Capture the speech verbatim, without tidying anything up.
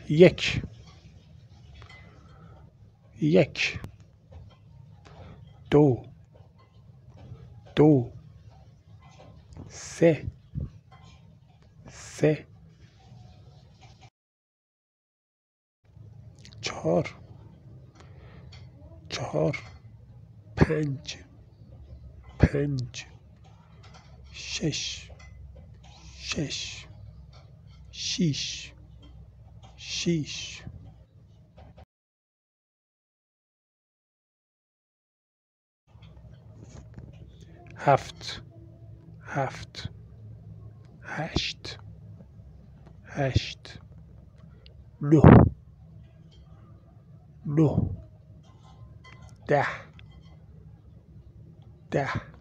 یک یک دو دو سه سه چهار چهار پنج پنج شش شش شیش شیش هفت هفت هشت هشت نه نه ده ده